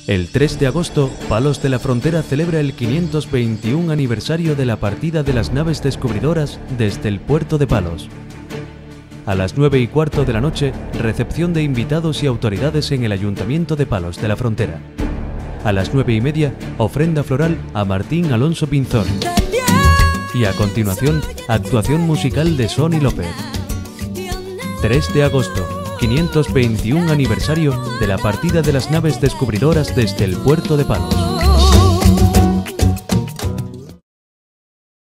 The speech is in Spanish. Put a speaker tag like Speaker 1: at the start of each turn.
Speaker 1: El 3 de agosto, Palos de la Frontera celebra el 521 aniversario de la partida de las naves descubridoras desde el puerto de Palos. A las 9:15 de la noche, recepción de invitados y autoridades en el Ayuntamiento de Palos de la Frontera. A las 9:30, ofrenda floral a Martín Alonso Pinzón. Y a continuación, actuación musical de Sony López. 3 de agosto, 521 aniversario de la partida de las naves descubridoras desde el puerto de Palos.